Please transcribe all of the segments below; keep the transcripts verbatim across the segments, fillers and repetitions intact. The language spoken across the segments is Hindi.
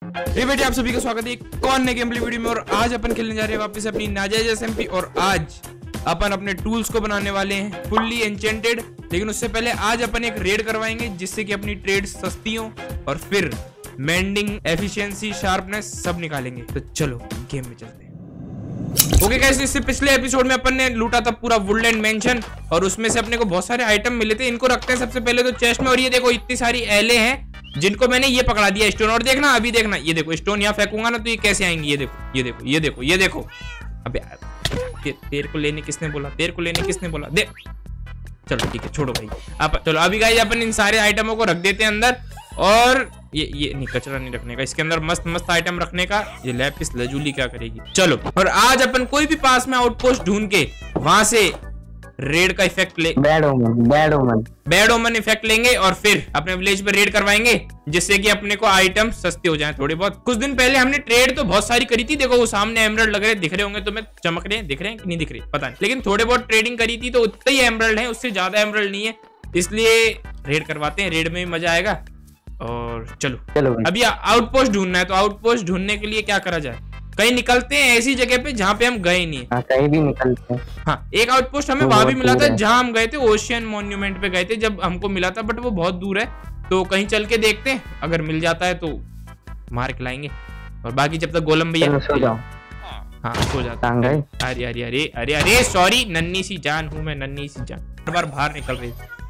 हे बेटे, आप सभी का स्वागत है एक और नए गेम प्ले वीडियो में। और आज अपन खेलने जा रहे हैं वापस अपनी नाजायज एसएमपी। और आज अपन अपने टूल्स को बनाने वाले हैं फुल्ली एन्चेंटेड। लेकिन उससे पहले आज अपन एक रेड करवाएंगे जिससे कि अपनी ट्रेड सस्ती हो और फिर मेंडिंग, एफिशिएंसी, शार्पनेस सब निकालेंगे। तो चलो गेम में चलते हैं। ओके गाइस, इससे पिछले एपिसोड में अपन ने लूटा था पूरा वुडलैंड मेंशन और उसमें से अपने को बहुत सारे आइटम मिले थे। इनको रखते हैं सबसे पहले तो चेस्ट में। और ये देखो इतनी सारी एले हैं जिनको मैंने ये पकड़ा दिया स्टोन। और देखना अभी देखना, ये देखो स्टोन यहाँ फेंकूंगा ना तो ये कैसे आएंगी। ये देखो ये देखो ये देखो ये देखो। अबे ते, तेरे को लेने किसने बोला? तेरे को लेने किसने बोला? दे चलो ठीक है, छोड़ो भाई। अब चलो अभी गाइस अपन इन सारे आइटमों को रख देते हैं अंदर। और ये ये नहीं, कचरा नहीं रखने का, इसके अंदर मस्त मस्त आइटम रखने का। ये लैपिस लजूली क्या करेगी। चलो, और आज अपन कोई भी पास में आउटपोस्ट ढूंढ के वहां से रेड का इफेक्ट ले बैड ओमन बैड ओमन बैड ओमन इफेक्ट लेंगे और फिर अपने विलेज पे रेड करवाएंगे जिससे कि अपने को आइटम सस्ते हो जाएं थोड़े बहुत। कुछ दिन पहले हमने ट्रेड तो बहुत सारी करी थी। देखो वो सामने एमराल्ड लग रहे दिख रहे होंगे तुम्हें, चमक रहे हैं, दिख रहे हैं कि नहीं दिख रहे पता नहीं, लेकिन थोड़े बहुत ट्रेडिंग करी थी तो उतने ही एमराल्ड है, उससे ज्यादा एमराल्ड नहीं है। इसलिए रेड करवाते हैं, रेड में भी मजा आएगा। और चलो चलो अभी आउटपोस्ट ढूंढना है। तो आउटपोस्ट ढूंढने के लिए क्या करा जाए? कहीं निकलते हैं ऐसी जगह पे जहाँ पे हम गए नहीं है। हाँ, कहीं भी निकलते हैं। हाँ, एक आउटपोस्ट हमें वहां भी मिला था जहां हम गए थे, ओशियन मॉन्यूमेंट पे गए थे जब हमको मिला था, बट वो बहुत दूर है। तो कहीं चल के देखते हैं, अगर मिल जाता है तो मार के लाएंगे। और बाकी जब तक गोलम भैया सो जाओ। हाँ सो जाता है। अरे अरे अरे अरे अरे सॉरी, नन्ही सी जान हूं मैं, नन्ही सी जान। हर बार बाहर निकल रही।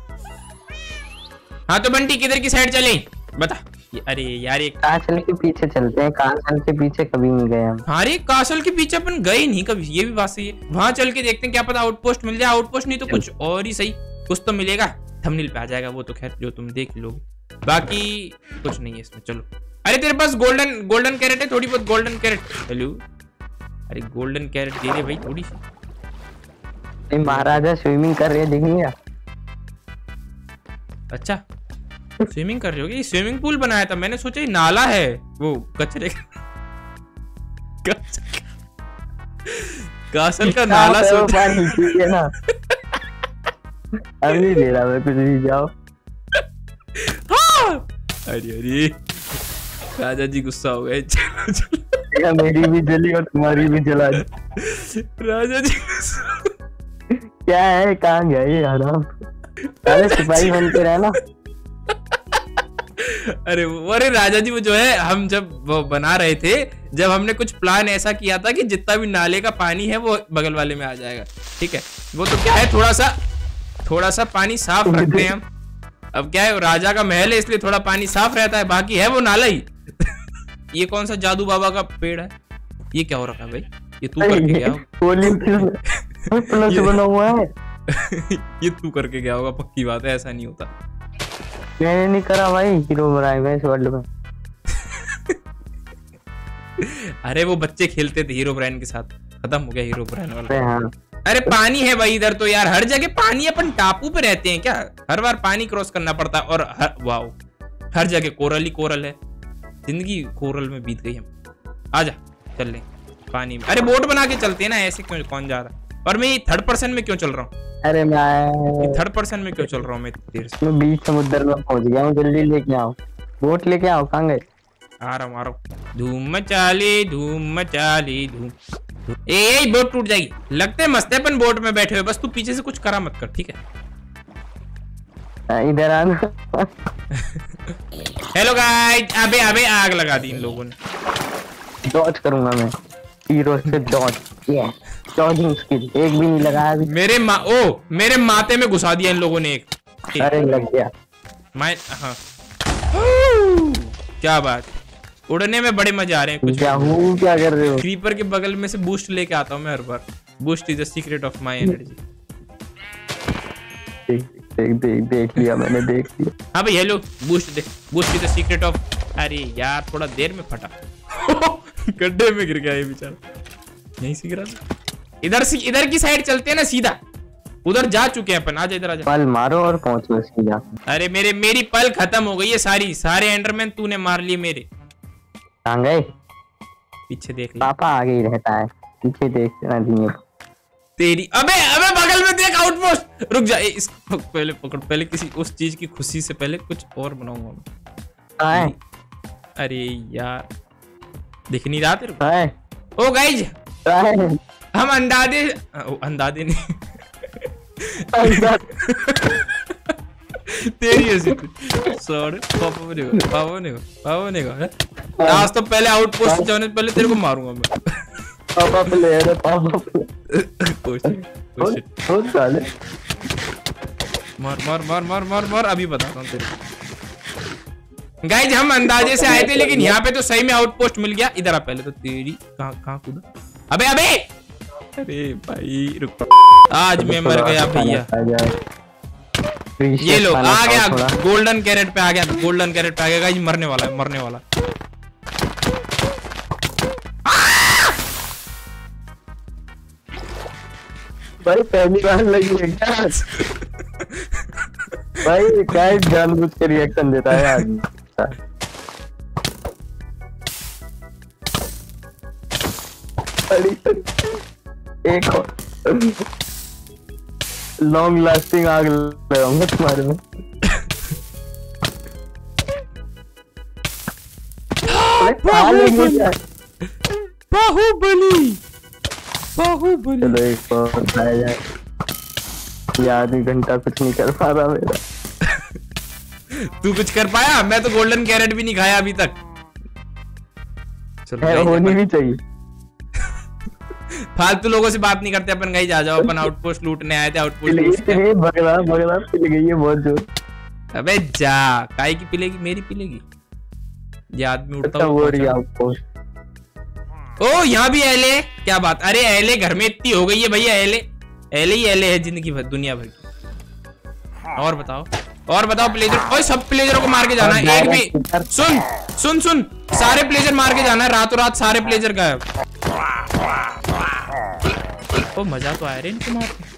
हाँ तो बंटी किधर की साइड चले बता। अरे यार एक कासल के पीछे चलते हैं। कासल के पीछे कभी नहीं गए हम। हाँ रे, कासल के पीछे अपन गए नहीं कभी, ये भी बात सही है। वहां चल के देखते हैं, क्या पता आउटपोस्ट मिल जाए। आउटपोस्ट नहीं तो कुछ और ही सही, कुछ तो मिलेगा। थंबनेल पे आ जाएगा वो तो, खैर जो तुम देख लोगे। बाकी कुछ नहीं है इसमें। चलो, अरे तेरे पास गोल्डन गोल्डन कैरेट है? थोड़ी बहुत गोल्डन कैरेट। हेलो, अरे गोल्डन कैरेट दे दे भाई थोड़ी सी। महाराजा स्विमिंग कर रहे हैं, दिखेंगे। अच्छा, स्विमिंग कर रहे हो? ये स्विमिंग पूल बनाया था, मैंने सोचा ये नाला है वो कचरे का। कासल का नाला सोचा है ना। अभी ले रहा मैं कुछ नहीं, जाओ। हाँ! अरे अरे राजा जी गुस्सा हो गए। चलो चलो, मेरी भी जली और तुम्हारी भी जला दी। राजा जी क्या है, कहाँ गए यार आप? अरे सिपाही बन के रहना। अरे अरे राजा जी वो जो है, हम जब वो बना रहे थे, जब हमने कुछ प्लान ऐसा किया था कि जितना भी नाले का पानी है वो बगल वाले में आ जाएगा। ठीक है, वो तो क्या है, थोड़ा सा थोड़ा सा पानी साफ रखते हैं हम। अब क्या है, राजा का महल है इसलिए थोड़ा पानी साफ रहता है, बाकी है वो नाला ही। ये कौन सा जादू बाबा का पेड़ है? ये क्या हो रखा है भाई? ये तू करके गया प्लस बना हुआ है। ये तू करके गया होगा, पक्की बात है, ऐसा नहीं होता। मैंने नहीं करा भाई, हीरो बनाए मैं इस वर्ल्ड में। अरे वो बच्चे खेलते थे हीरो ब्रांड के साथ, खत्म हो गया हीरो ब्रांड वाला। हाँ। अरे पानी है भाई इधर तो यार, हर जगह पानी। अपन टापू पे रहते हैं क्या? हर बार पानी क्रॉस करना पड़ता है। और हर वाओ, हर जगह कोरल ही कोरल है। जिंदगी कोरल में बीत गई। हम आजा चल ले पानी में। अरे बोट बना के चलते हैं ना, ऐसे क्यों कौन जा रहा? और मैं थर्ड पर्सन में क्यों चल रहा हूँ? अरे मैं थर्ड पर्सन में क्यों चल रहा हूँ मैं? देर से मैं बीच समुद्र में पहुंच गया हूँ, जल्दी लेके आओ बोट, लेके आओ। कहाँ गए? आ रहा हूँ आ रहा हूँ। धूम मचाली धूम मचाली धूम। ए, ए बोट टूट जाएगी। लगते हैं मस्त है अपन बोट में बैठे हुए, बस तू पीछे से कुछ करा मत कर, ठीक है? इधर आना। हेलो गाइस, अबे अबे आग लगा दी इन लोगों ने। डॉज करूंगा मैं, हीरो से डॉज। ये डॉजिंग स्किल एक भी नहीं लगाया अभी। मेरे मा ओ मेरे माथे में घुसा दिया इन लोगों ने एक। अरे लग गया। मैं हाँ क्या बात, उड़ने में बड़े मजे आ रहे हैं। कुछ क्या हूँ, क्या कर रहे हो? क्रीपर के बगल में से बूस्ट लेके आता हूँ मैं हर बार। Boost is the secret of my energy. देख देख देख देख लिया मैंने, देख लिया। हाँ भाई हेलो, बूस्ट दे। Boost is the secret of. अरे यार थोड़ा देर में फटा। गड्ढे में गिर गया ये बेचारा, यहीं से गिरा। इधर से इधर की साइड चलते हैं ना सीधा, उधर जा चुके हैं अपन। आजा इधर आजा। पल मारो और पहुंचो सीधा। अरे मेरे मेरी पल खत्म हो गई है सारी, सारे एंडरमैन तूने मार लिए मेरे। कहाँ गए? पीछे देख ले, पापा आगे ही रहता है, पीछे देखना नहीं। तेरी अबे अबे बगल में देख आउटपोस्ट। रुक जा, इस पहले पकड़, पहले किसी उस चीज की खुशी से पहले कुछ और बनाऊंगा मैं। कहाँ है? अरे यार दिख नहीं रहा तेरे को? हाय ओ गाइज हाय हम अंदाजे ओ, अंदाजे नहीं तेरी ऐसी सॉरी पापा ने पापा ने पापा ने कहा आज तो पहले आउटपोस्ट जाने से पहले तेरे को मारूंगा मैं। पापा प्लेयर है पापा कोशिश कोशिश बहुत साले मार मार मार मार मार मार अभी बताता हूँ तेरे को। गाइज हम अंदाजे से आए थे लेकिन यहाँ पे तो सही में आउटपोस्ट मिल गया। इधर आ पहले तो तेरी कहाँ कहाँ कूदा अबे अबे अरे भाई रुक आज मैं मर गया भैया। ये लो आ गया गोल्डन कैरेट पे आ गया गोल्डन कैरेट पे आ गया गाइज मरने वाला है मरने वाला। भाई पहली बार लगी है क्या? भाई क्या जानबूझ के रिएक्शन देता है आदमी। एक लॉन्ग लास्टिंग आग लगाऊंगा तुम्हारे में। बाहुबली बाहुबली चलो एक और खाया जाए। ये आधी घंटा कुछ नहीं कर पा रहा मेरा। तू कुछ कर पाया? मैं तो गोल्डन कैरेट भी नहीं खाया अभी तक। चलो होनी भी चाहिए। फालतू लोगों से बात नहीं करते अपन। गाइस आ जाओ अपन आउटपोस्ट लूटने आए थे। आउटपोस्ट बगला बगला पिल गई है बहुत जोर। अबे जा काई की पिलेगी मेरी पिलेगी। ये आदमी उठता हुआ ओ यहाँ भी एले क्या बात। अरे एले घर में इतनी हो गई है भैया। एले एले ही एले है जिंदगी भर दुनिया भर की। और बताओ और बताओ प्लेजर। ओए सब प्लेजरों को मार के जाना है। एक भी सुन सुन सुन सारे प्लेजर मार के जाना है। रातों रात सारे प्लेजर गायब। ओ मजा तो आया रे इनको मार के।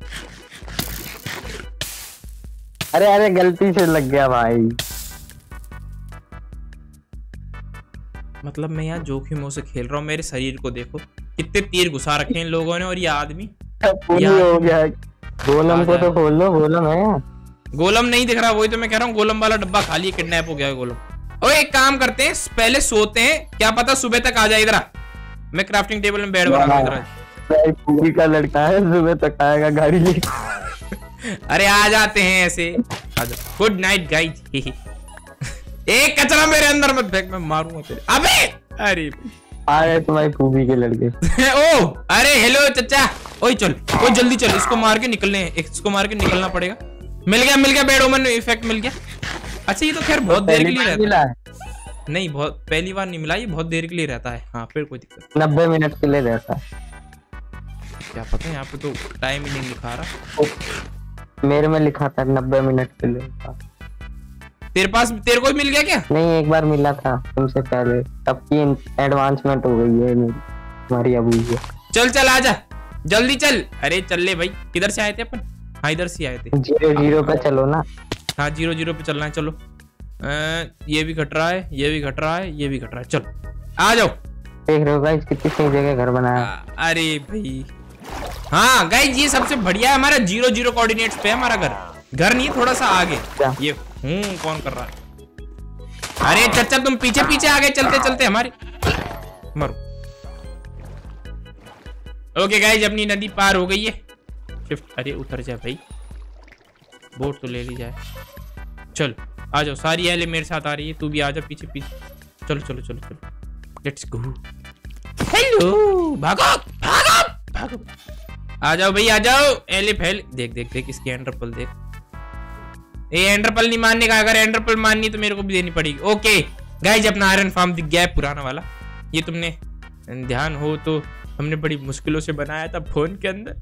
अरे अरे गलती से लग गया भाई। मतलब मैं यहाँ जोखिमों से खेल रहा हूँ। मेरे शरीर को देखो कितने तीर घुसा रखे हैं इन लोगों ने। और ये आदमी हो गया। गोलम को तो खोल लो। गोलम है गोलम नहीं दिख रहा। वही तो मैं कह रहा हूँ गोलम वाला डब्बा खाली किडनैप हो गया है गोलम। और एक काम करते हैं पहले सोते हैं क्या पता सुबह तक आ जाए। इधर मैं क्राफ्टिंग टेबल में बेड बना रहा हूँ। का लड़का है सुबह तक आएगा गाड़ी लेके। अरे आ जाते हैं ऐसे। Good night guys. एक कचरा मेरे अंदर मत फेंक मैं मारूंगा तेरे। अबे अरे आए तुम्हारी फूफी के लड़के। ओ अरे हेलो चचा। ओए चल ओए जल्दी चल इसको मार के निकलने हैं। इसको मार के निकलना पड़ेगा। मिल गया मिल गया बेड ओमन इफेक्ट मिल गया। अच्छा ये तो खैर बहुत देर के लिए रहता है। नहीं बहुत पहली बार नहीं मिला। ये बहुत देर के लिए रहता है। हाँ फिर कोई दिक्कत। नब्बे मिनट के लिए रहता है। क्या पता यहाँ पे तो टाइम ही नहीं लिखा रहा। मेरे में लिखा था नब्बे मिनट के लिए। तेरे पास तेरे को मिल गया क्या? नहीं एक बार मिला था तुमसे पहले। तब की एडवांसमेंट हो गई है मेरी हमारी अभी है। चल चल आजा जल्दी चल। अरे चल ले भाई। किधर से आए थे अपन? हाँ इधर से आए थे। जीरो जीरो पे चलो ना। हाँ जीरो जीरो पे चलना है। चलो आ, ये भी घट रहा है ये भी घट रहा है ये भी घट रहा है। चलो आ जाओ। देख रहे हो गाइस कितनी सही जगह घर बनाया। अरे भाई हाँ गाइस ये सबसे बढ़िया है। हमारा जीरो जीरो कोऑर्डिनेट्स पे है हमारा घर। घर नहीं थोड़ा सा आगे। ये हूँ कौन कर रहा है? अरे चचा तुम पीछे पीछे आ गए चलते चलते हमारे। मरो। ओके गाइस अपनी नदी पार हो गई है। शिफ्ट अरे उतर जा भाई। बोट तो ले ली जाए। चल आ जाओ सारी एले मेरे साथ आ रही है। तू भी आ जा पीछे पीछे। चलो चलो चलो चलो लेट्स गो। हेलो भागो भागो भागो। आ जाओ भाई आ जाओ। एले फैल देख देख देख इसकी एंडरपल देख। ये एंडरपल नहीं मानने का। अगर एंडरपल माननी तो मेरे को भी देनी पड़ेगी। ओके गाइस अपना आयरन फार्म दिख गया है पुराना वाला। ये तुमने ध्यान हो तो हमने बड़ी मुश्किलों से बनाया था फोन के अंदर।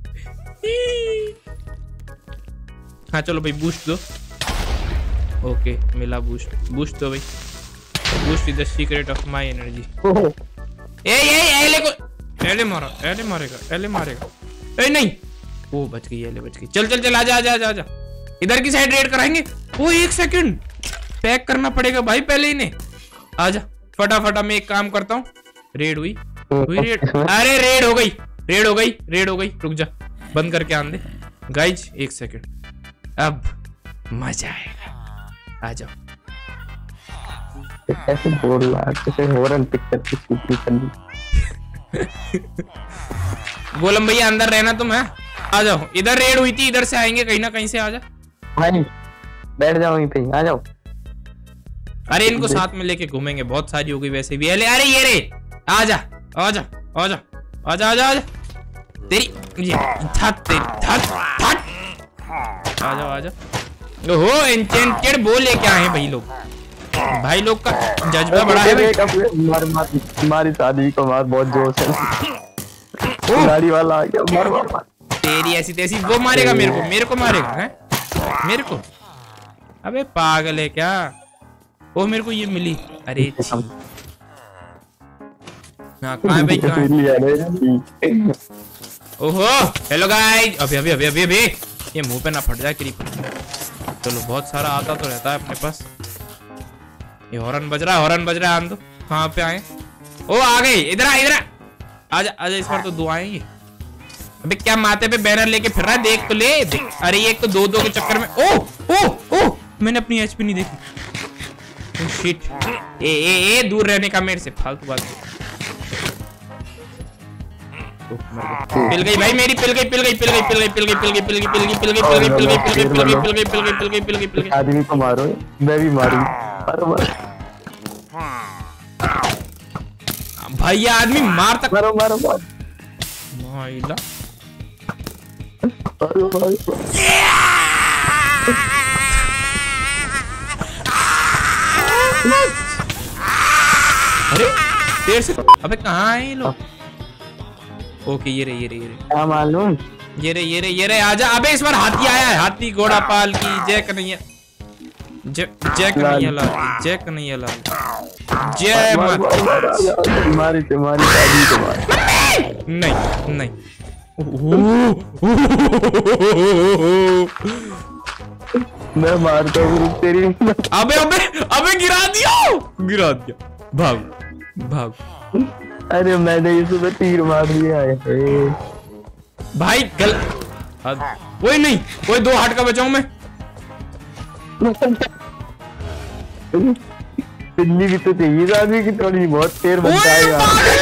हाँ चलो भाई बूस्ट दो। ओके मिला बूस्ट। बूस्ट दो भाई। Boost is the secret of my energy. ए ए एले को एले मारो। एले मारेगा एले मारेगा। ए नहीं वो बच गई एले बच गई। चल चल चल आजा आजा आजा आजा। इधर की साइड रेड कराएंगे। वो एक सेकंड पैक करना पड़ेगा भाई पहले इन्हें। आजा फटाफटा मैं एक काम करता हूँ। रेड हुई हुई रेड। अरे रेड हो गई रेड हो गई रेड हो गई। रुक जा बंद करके आन दे। गाइज एक सेकंड अब मजा आएगा। आ जाओ। कैसे बोल रहा है, कैसे हॉर्न पिक करके स्पीकिंग करनी। गोलम भैया अंदर रहना तुम है, आ जाओ। इधर रेड हुई थी, इधर से आएंगे कहीं ना कहीं से। आ जा भाई, बैठ जाओ वहीं पे, आ जाओ। अरे इनको साथ में लेके घूमेंगे, बहुत सारी हो गई वैसे भी। अरे ये रे, आजा आजा आजा आजा आजा आजा, तेरी ये धत तेरी धत धत, आजा आजा। ओहो एन्चेंटेड वो लेके आए हैं भाई लोग, भाई लोग का जज्बा बड़ा है भाई। मार मार हमारी शादी को मार, बहुत जोश है। गाड़ी वाला आ गया, मार मार मार। तेरी ऐसी तैसी, वो मारेगा मेरे को, मेरे को मारेगा है मेरे को। अबे पागल है क्या? ओ मेरे को ये मिली। अरे हाँ कहाँ है भाई, कहाँ है? ओहो हेलो गाइस। अभी अभी अभी अभी अभी ये मुंह पे ना फट जाए क्रीपर। चलो बहुत सारा आता तो रहता है अपने पास। ये हॉर्न बज रहा है, हॉर्न बज रहा है। आंदो कहाँ पे आए? ओ आ गए, इधर आ इधर आ, आजा आजा। इस बार तो दो आएंगे। अबे क्या माथे पे बैनर लेके फिर रहा है, देख तो ले देख। अरे ये एक तो दो दो के चक्कर में। ओ ओ ओ मैंने अपनी एचपी नहीं देखी। ओ शिट, ए ए ए दूर रहने का मेरे से, फालतू बात। पिल गई भाई मेरी, पिल गई पिल गई पिल गई पिल गई पिल गई पिल गई पिल गई पिल गई पिल गई पिल गई पिल गई पिल गई पिल गई पिल गई पिल गई पिल गई पिल गई पिल गई पिल गई। आदमी को मारो, मैं भी मारूं। भाई ये आदमी मार तक। मारो मारो मारो माइला मारो मारो। अरे देर से, अबे कहाँ है ये लोग? ओके ये रे ये रे ये रे क्या मालूम, ये रे ये रे ये रे आजा। अबे इस बार हाथी आया है, हाथी घोड़ा पाल की जय कन्हैया, जय जय कन्हैया लाल की, जय कन्हैया लाल की, जय माता। तुम्हारी तुम्हारी दादी तुम्हारी। नहीं नहीं मैं मारता हूँ तेरी। अबे अबे अबे गिरा दिया गिरा दिया, भाग भाग। अरे मैंने इसमें तीर मार दिया है भाई गल। कोई नहीं, कोई दो हाथ का बचाऊं मैं। पिल्ली भी तो चाहिए आदमी की, थोड़ी बहुत शेर बन जाएगा।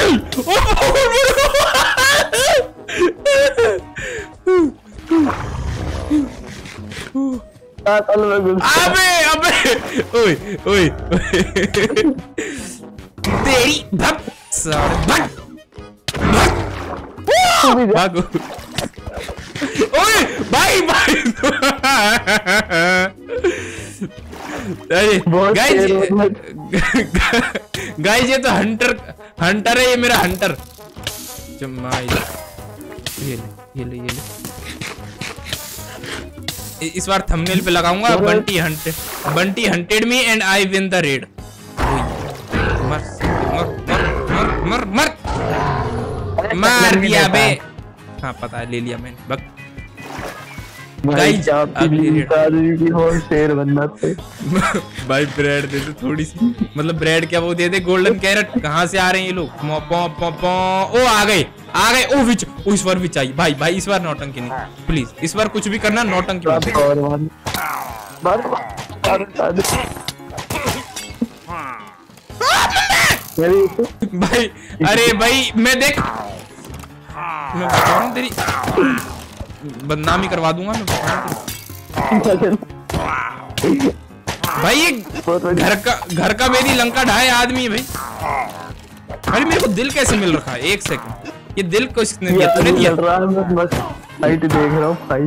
अबे अबे ओए ओए तेरी भग सारे भग भागो। ओए भाई भाई अरे गाइस गाइस ये तो हंटर हंटर है, ये मेरा हंटर। जमाई ये ले ये ले ये ले। इस बार थंबनेल पे लगाऊंगा Bunty hunted, Bunty hunted me and I win the raid. मर मर मर मर मर मार दिया बे। हाँ पता है, ले लिया मैंने। बक गाइस शेर बनना थे। भाई ब्रेड दे दे थोड़ी सी, मतलब ब्रेड क्या वो दे दे, गोल्डन कैरेट। कहाँ से आ रहे हैं ये लोग? पौ पौ पौ पौ। ओ आ गए आ गए। ओ विच ओ इस बार भी चाहिए भाई भाई, इस बार नौटंकी नहीं प्लीज, इस बार कुछ भी करना नौटंकी मत। भाई अरे भाई मैं देख, मैं बता रहा हूँ तेरी बदनामी करवा दूंगा मैं। भाई ये घर का घर का मेरी लंका ढाए आदमी है भाई। भाई मेरे को दिल कैसे मिल रखा है? एक सेकंड, ये दिल को इसने दिया, तूने दिया? फाइट देख रहा हूँ, फाइट।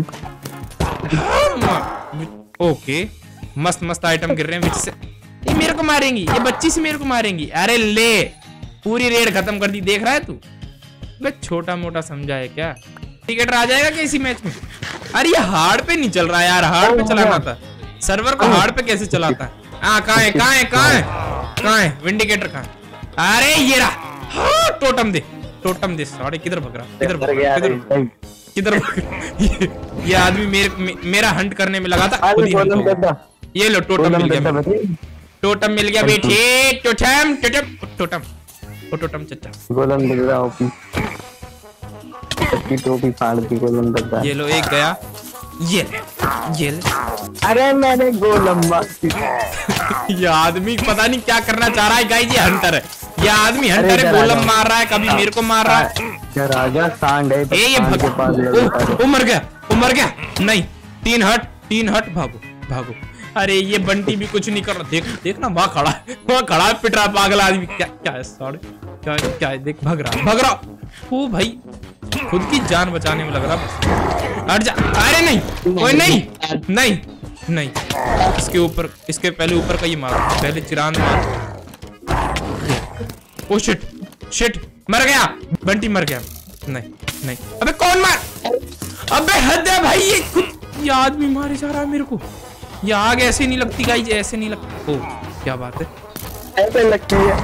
ओके मस्त मस्त आइटम गिर रहे हैं बीच से। ये मेरे को मारेंगी, ये बच्ची से मेरे को मारेंगी। अरे ले पूरी रेड खत्म कर दी, देख रहा है तू? बे छोटा मोटा समझा है क्या? टिकट आ जाएगा क्या इसी मैच में? अरे ये हार्ड पे नहीं चल रहा यार, हार्ड पे चलाना था। सर्वर को हार्ड पे कैसे चलाता है? हाँ कहाँ है कहाँ है कहाँ है कहाँ है विंडिकेटर कहाँ है? अरे ये रहा। हाँ टोटम दे टोटम दे। साढ़े किधर भग रहा, किधर भग रहा, किधर किधर भग रहा? ये, ये आदमी मेरे मे, मेरा हंट करने में लगा था। ये लो टोटम मिल गया, टोटम मिल गया बेटे। टोटम टोटम टोटम टोटम चचा गोलम लग रहा हूँ की टोपी फाड़ दी गोलम। ये लो एक गया, ये ये ले। अरे मैंने गोलम मार ये आदमी पता नहीं क्या करना चाह रहा है गाइस, ये हंटर है, ये आदमी हंटर है, गोलम मार रहा है, कभी मेरे को मार रहा है। राजा सांड है ए ये भग... ओ, ओ मर गया, ओ मर गया। नहीं, तीन हट, तीन हट, भागो भागो। अरे ये बंटी भी कुछ नहीं कर रहा, देख देख ना वहां खड़ा है, वहां खड़ा है पिट रहा पागल आदमी। क्या क्या है सॉरी, क्या क्या है, देख भाग रहा भाग रहा। ओ भाई खुद की जान बचाने में लग रहा। हट जा। अरे नहीं, ओए नहीं नहीं नहीं, इसके ऊपर, इसके पहले ऊपर का ये मारो, पहले चिरांद मार। ओ शिट शिट, मर गया बंटी, मर गया। नहीं नहीं, अबे कौन मार, अबे हद है भाई, ये खुद ये आदमी मारे जा रहा है मेरे को। ये आग ऐसे नहीं लगती गाइस, ऐसे नहीं लगती। ओ क्या बात है, ऐसे लगती है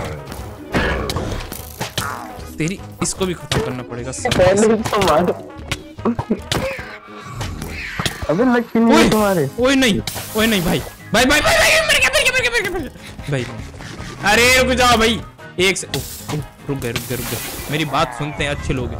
तेरी। इसको भी खत्म करना पड़ेगा। पहले तो मारो। अबे लगती नहीं तुम्हारे। ओए नहीं, ओए नहीं भाई, भाई भाई भाई भाई मर गया मर गया मर गया मर गया भाई। अरे रुक जाओ भाई, एक से। ओ, ओ, रुक गए रुक गए रुक गए, मेरी बात सुनते हैं अच्छे लोग।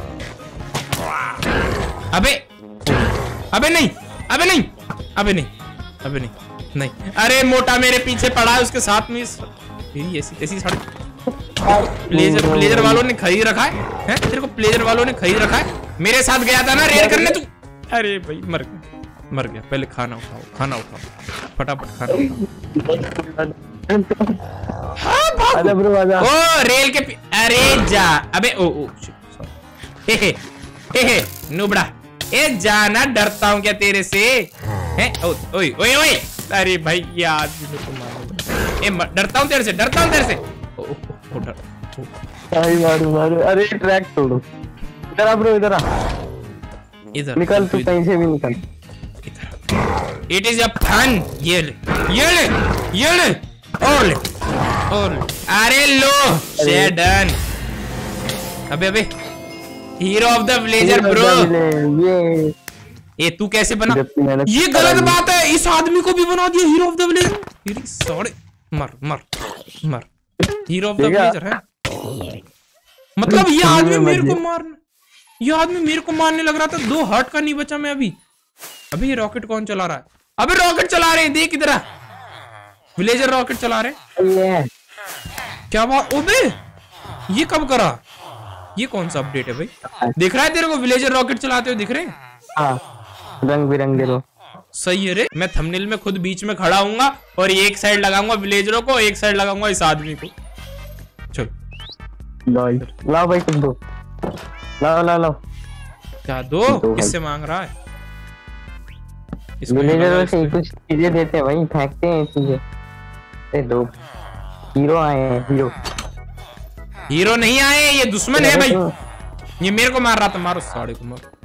अबे अबे नहीं, अबे नहीं, अबे नहीं, अबे नहीं नहीं। अरे मोटा मेरे पीछे पड़ा है, उसके साथ में तेरी ऐसी ऐसी सड़क। प्लेजर प्लेजर वालों ने खरीद रखा है, हैं? तेरे को प्लेजर वालों ने खरीद रखा है। मेरे साथ गया था ना रेड करने तू। अरे भाई मर गया मर गया। पहले खाना उठाओ, खाना उठाओ फटाफट खाना। हाँ भागो। ओ रेल के पी... अरे जा। अबे ओ ओ हे हे हे हे नुबड़ा, ए जाना, डरता हूँ क्या तेरे से, हैं? ओ ओए ओए ओए, अरे भाई ये आदमी मेरे को मार। ए डरता हूँ तेरे से, डरता हूँ तेरे से। ओ ओ डर। आई मारो मारो। अरे ट्रैक तोड़ो। इधर आ ब्रो, इधर आ। इधर निकल, तू कहीं से भी निकल। It is a fun. ये ले ये ले ये ले और ले और ले। अरे लो शेडन। अबे अबे hero of the villager bro. ये ये तू कैसे बना, ये गलत बात है। इस आदमी को भी बना दिया hero of the villager. Sorry, मर मर मर। हीरो ऑफ द विलेजर है मतलब ये आदमी मेरे को मारने, ये आदमी मेरे को मारने लग रहा था। दो हार्ट का नहीं बचा मैं अभी। अभी ये रॉकेट कौन चला रहा है? अबे रॉकेट चला रहे हैं, देख इधर। विलेजर रॉकेट चला रहे हैं। क्या बात, ओबे ये कब करा? ये कौन सा अपडेट है भाई? दिख रहा है तेरे को विलेजर रॉकेट चलाते हुए दिख रहे हैं? हाँ, रंग बिरंगे लो। सही है रे। मैं थंबनेल में खुद बीच में खड़ा हूँगा और एक साइड लगाऊंगा विलेजरों को, एक साइड लगाऊंगा इस आदमी को। चल लाओ भाई तुम दो, लाओ लाओ लाओ। क्या दो? किससे मांग रहा है? विलेजर से कुछ चीजें देते हैं भाई, फेंकते हैं चीजें। दो हीरो आए हैं। हीरो हीरो नहीं आए, ये दुश्मन है भाई। ये मेरे को मार रहा था, मारो साड़े को मारो।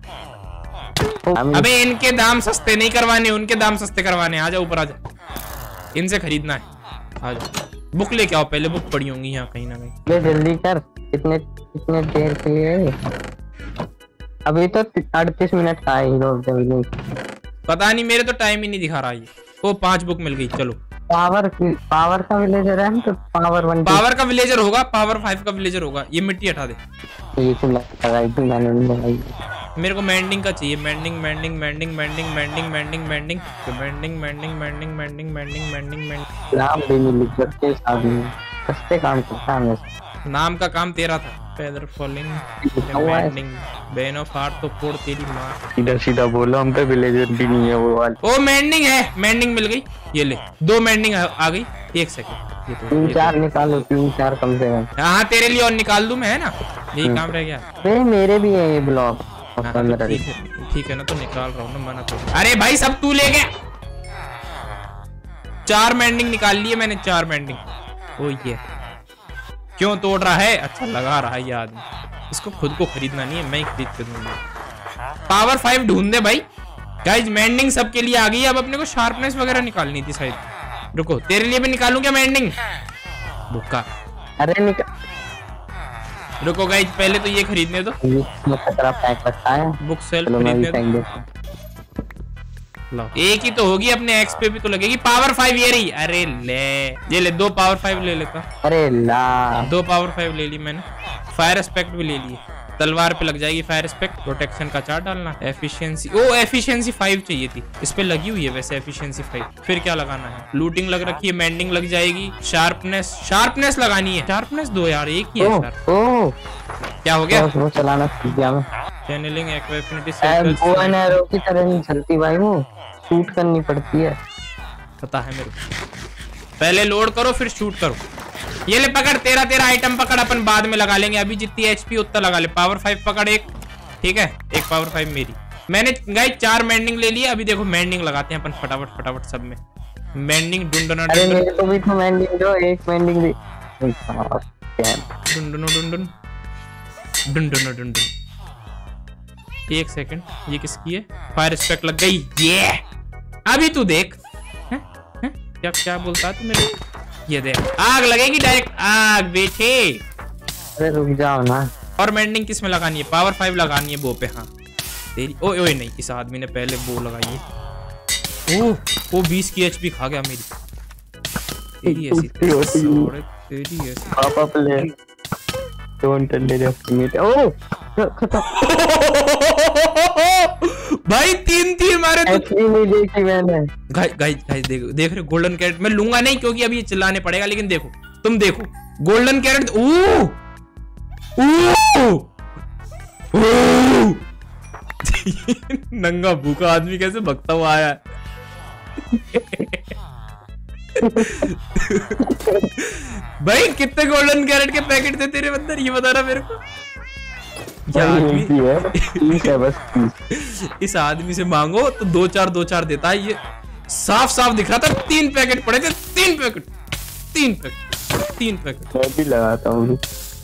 अबे इनके दाम सस्ते नहीं करवाने, उनके दाम सस्ते करवाने। आजा ऊपर आजा, इनसे खरीदना है। आजा बुक लेके आओ, पहले बुक पड़ी होंगी यहाँ कहीं ना कहीं। जल्दी कर। कितने कितने देर के लिए? अभी तो अड़तीस मिनट का है हीरो ऑफ द विलेज। पता नहीं, मेरे तो टाइम ही नहीं दिखा रहा ये। ओ पांच बुक मिल गई। चलो पावर पावर का विलेजर है तो पावर वन पावर का विलेजर होगा, पावर फाइव का विलेजर होगा। ये मिट्टी हटा दे। ये तो लगाई थी मैंने, नहीं लगाई। मेरे को मैंडिंग का चाहिए। मैंडिंग मैंडिंग मैंडिंग मैंडिंग मैंडिंग मैंडिंग मैंडिंग मैंडिंग मैंडिंग मैंडिंग मैंडिंग मैंडिंग मैंडिंग मैंडिंग। नाम भी नहीं लिख सकते साहब, सस्ते काम करता है। नाम का काम तेरा था। Feather falling mending bane of heart तो फोड़ तेरी मां। सीधा सीधा बोलो, हम पे विलेजर भी नहीं है वो वाली। ओ मैंडिंग है, मैंडिंग मिल गई। ये ले दो मैंडिंग आ गई। एक सेकंड, ये तो तीन चार निकालो, तीन चार कम से कम। हाँ तेरे लिए और निकाल दूं मैं, है ना? यही काम रह गया। अरे मेरे भी है ये ब्लॉक। ठीक है ठीक है ना, तो निकाल रहा हूँ ना, मना तो। अरे भाई सब तू ले गया। चार मैंडिंग निकाल लिए मैंने, चार मैंडिंग। ओ ये क्यों तोड़ रहा है? अच्छा लगा रहा है ये आदमी। इसको खुद को खरीदना नहीं है, मैं ही खरीद के दूंगा। पावर फाइव ढूंढ दे भाई। गाइस मैंडिंग सबके लिए आ गई। अब अपने को शार्पनेस वगैरह निकालनी थी शायद। रुको तेरे लिए भी निकालूं क्या मैंडिंग? बुक्का। अरे निकाल। रुको गाइस पहले तो ये खरीदने दो। खतरा पैक रखा है। बुक सेल्फ खरीदने दो। लो एक ही तो होगी, अपने एक्स पे भी तो लगेगी। पावर फाइव ये रही। अरे ले ये ले दो पावर फाइव ले लेता। अरे ला दो पावर फाइव ले ली मैंने। फायर एस्पेक्ट भी ले ली। तलवार पे लग जाएगी फायर एस्पेक्ट। प्रोटेक्शन का चार्ट डालना। एफिशिएंसी, ओ एफिशिएंसी फाइव चाहिए थी, इस पे लगी हुई है वैसे एफिशिएंसी फाइव। फिर क्या लगाना है? लूटिंग लग रखी है, मेंडिंग लग जाएगी। शार्पनेस, शार्पनेस लगानी है। शार्पनेस दो यार, एक ही है शार्प। ओ क्या हो गया? वो चलाना सीख गया मैं। Channelling equipment bow and arrow की तरह नहीं चलती भाई, वो शूट करनी पड़ती है। पता है मेरे को। पहले लोड करो फिर शूट करो। ये ले पकड़, तेरा तेरा आइटम पकड़, अपन बाद में लगा लेंगे। अभी जितनी एचपी उतना लगा ले। पावर फाइव पकड़ एक, ठीक है, एक पावर फाइव मेरी। मैंने गाइस चार मेंडिंग ले लिया। अभी देखो मेंडिंग लगाते हैं अपन फटाफट फटाफट सब में। मेंडिंग ढूंढना। अरे मेरे को भी तो मेंडिंग दो, एक मेंडिंग दे। ढूंढनो ढूंढन ढूंढनो ढूंढन। एक सेकंड, ये किसकी है? फायर स्पेक्ट लग गई। ये अभी तू देख। है? है? क्या क्या बोलता है तू मेरे? ये देख, आग लगेगी डायरेक्ट, आग बेटे। अरे रुक जाओ ना। और मेंडिंग किस में लगानी है? पावर फाइव लगानी है बो पे। हाँ तेरी। ओए ओए नहीं, इस आदमी ने पहले बो लगाई है। ओह वो बीस की एचपी खा गया मेरी। तेरी ऐसी तेरी ऐसी पापा प्ले डोंट अंडरएस्टिमेट। ओह खत्म भाई, तीन तीन मारे तो। एक्चुअली नहीं देखी मैंने। गाइस गाइस गाइस देखो, देख रहे गोल्डन कैरेट। मैं लूंगा नहीं क्योंकि अभी ये चिल्लाने पड़ेगा, लेकिन देखो तुम देखो गोल्डन कैरेट। ओह ओह नंगा भूखा आदमी कैसे भगता हुआ आया है। भाई कितने गोल्डन कैरेट के पैकेट थे तेरे अंदर, ये बता रहा मेरे को। आदमी है बस। इस आदमी से मांगो तो दो चार दो चार देता है। ये साफ साफ दिख रहा था तीन पैकेट पड़े थे। तीन पैकेट तीन पैकेट तीन पैकेट मैं भी लगाता हूँ।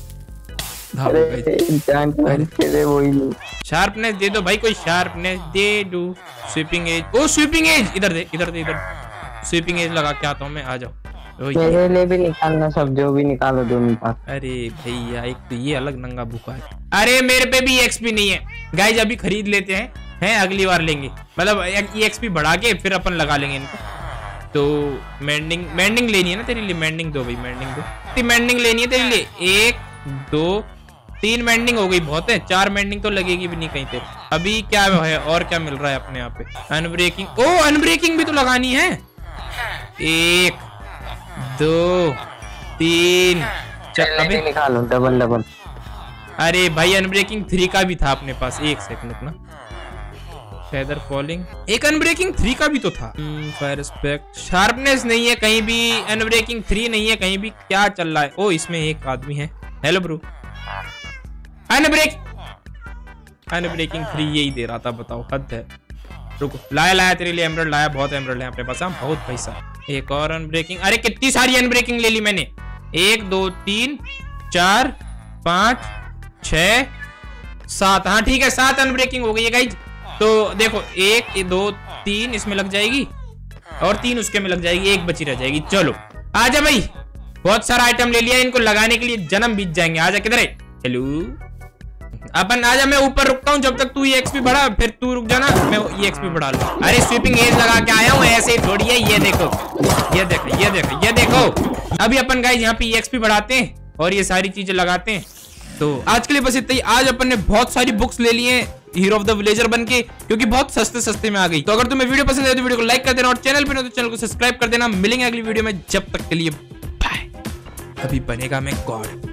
शार्पनेस दे दो भाई, कोई शार्पनेस दे दो। स्वीपिंग एज, ओ स्वीपिंग एज इधर दे, इधर दे, इधर स्वीपिंग एज लगा के आता हूँ मैं। आ जाओ। मेरे लिए भी निकालना, सब जो भी निकालो दो निकाल। अरे भैया एक तो ये अलग नंगा भूखा है। अरे मेरे पे भी एक्सपी नहीं है गाइस, अभी खरीद लेते हैं, हैं अगली बार लेंगे। मतलब एक्सपी बढ़ा के फिर अपन लगा लेंगे इनको। तो मेंडिंग मेंडिंग लेनी है ना तेरे लिए? मेंडिंग दो भाई, मेंडिंग दो। मेंडिंग लेनी है तेरे लिए। एक दो तीन मेंडिंग हो गई, बहुत है। चार मेंडिंग तो लगेगी भी नहीं कहीं तेरे। अभी क्या है और क्या मिल रहा है अपने यहाँ पे? अनब्रेकिंग। ओ अनब्रेकिंग भी तो लगानी है। एक दो तीन अबे निकालो डबल डबल। अरे भाई अनब्रेकिंग थ्री का भी था अपने पास। एक सेकंड अपना। फेदर फॉलिंग, एक अनब्रेकिंग थ्री का भी तो था। फायर स्पेक्ट, शार्पनेस नहीं है कहीं भी, अनब्रेकिंग थ्री नहीं है कहीं भी। क्या चल रहा है? ओ इसमें एक आदमी है। Hello bro. Unbreak unbreaking three यही दे रहा था, बताओ हद है। रुको, लाया लाया तेरे लिए एमरल्ड लाया। बहुत एमरल्ड है अपने पास, हाँ बहुत पैसा। एक और अनब्रेकिंग। अरे कितनी सारी अनब्रेकिंग ले ली मैंने। एक दो तीन चार पांच छह सात। हाँ ठीक है, सात अनब्रेकिंग हो गई है गाइज। तो देखो एक दो तीन इसमें लग जाएगी और तीन उसके में लग जाएगी, एक बची रह जाएगी। चलो आजा भाई, बहुत सारा आइटम ले लिया, इनको लगाने के लिए जन्म बीत जाएंगे। आजा, किधर है? हेलो अपन आजा, मैं ऊपर रुकता हूँ जब तक तू ये एक्सपी बढ़ा, फिर तू रुक जाना, मैं ये एक्सपी बढ़ा लूँ। अरे स्वीपिंग एज लगा के आया हूँ, ऐसे ही थोड़ी है। ये देखो ये देखो ये देखो ये देखो। अभी अपन गाइस यहाँ पे ये एक्सपी बढ़ाते हैं और ये सारी चीजें लगाते हैं। तो आज के लिए बस इतना ही। आज अपन ने बहुत सारी बुक्स ले ली हैं हीरो ऑफ द विलेजर बन के, क्योंकि बहुत सस्ते सस्ते में आ गई। तो अगर तुम्हें वीडियो पसंद है तो वीडियो को लाइक कर देना और चैनल पे ना तो चैनल को सब्सक्राइब कर देना। मिलेंगे अगली वीडियो में, जब तक के लिए बाय। अभी बनेगा मैं गॉड।